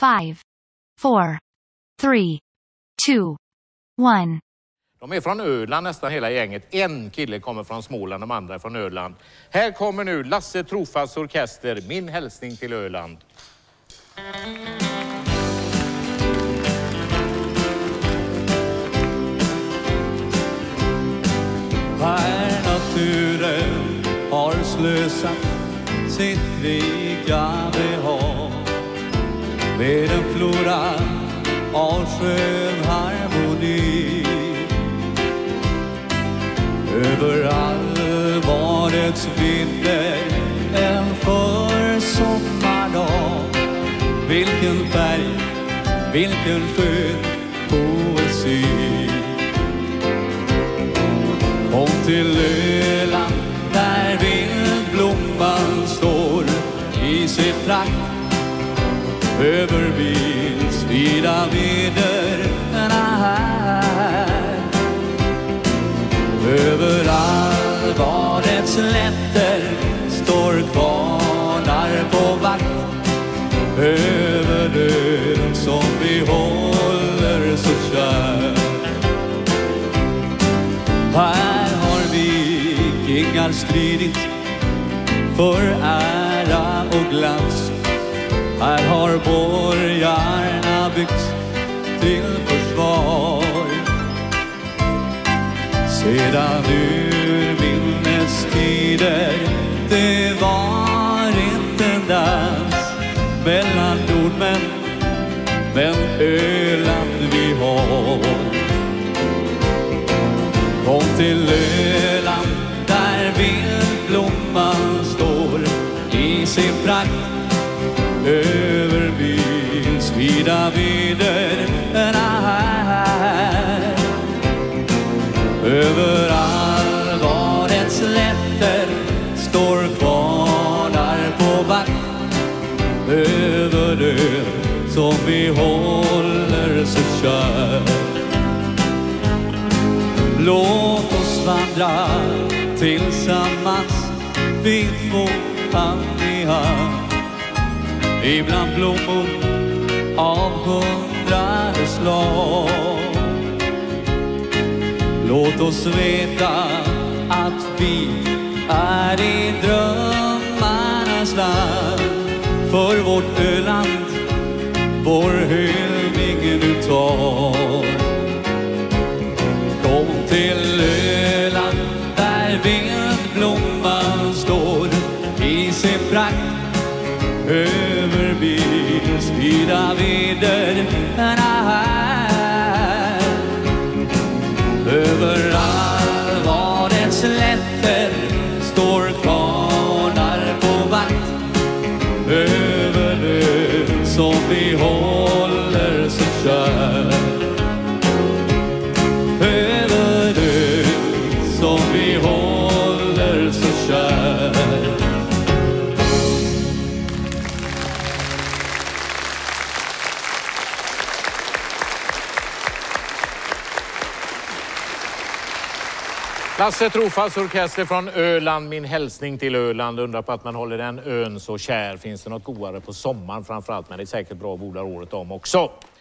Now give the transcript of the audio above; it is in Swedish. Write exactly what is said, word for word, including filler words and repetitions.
five, four, three, two, one. De är från Öland nästan hela gänget. En kille kommer från Småland, de andra är från Öland. Här kommer nu Lasse Trofast orkester, min hälsning till Öland. Här naturen har slösat sitt rika behag med en flora av skön harmoni. Över allvarets vinter en försommardag. Vilken färg, vilken skön poesi. Kom till Öland där vildblomman står i sin prakt. Över vils vida vidderna här. Över allvarets slätter står kvarnar på vakt. Över ön som vi håller så kär. Här har vikingar stridit för ära och glans. Här har borgarna byggt till försvar. Sedan urminnestider det var inte en dans mellan nordmän, men Öland vi har. Kom till Öland där vildblomman står i sin prakt. Över bils vida vidderna här. Över allvarets slätter står kvarnar på vakt. Över ön som vi håller så kär. Låt oss vandra tillsammans, vi två hand i hand. Ibland blommor av hundrade slag. Låt oss veta att vi är i drömmarnas land. För vårt Öland, vår hyllning nu tar. Kom till Öland där vildblomman står i sin prakt. Över bils vida vidderna här. Över allvarets slätter står kvarnar på vakt. Över ön som vi håller så kär. Över ön som vi håller så kär. Lasse Trofast orkester från Öland, min hälsning till Öland. Undrar på att man håller den ön så kär. Finns det något godare på sommaren framförallt, men det är säkert bra att odla året om också.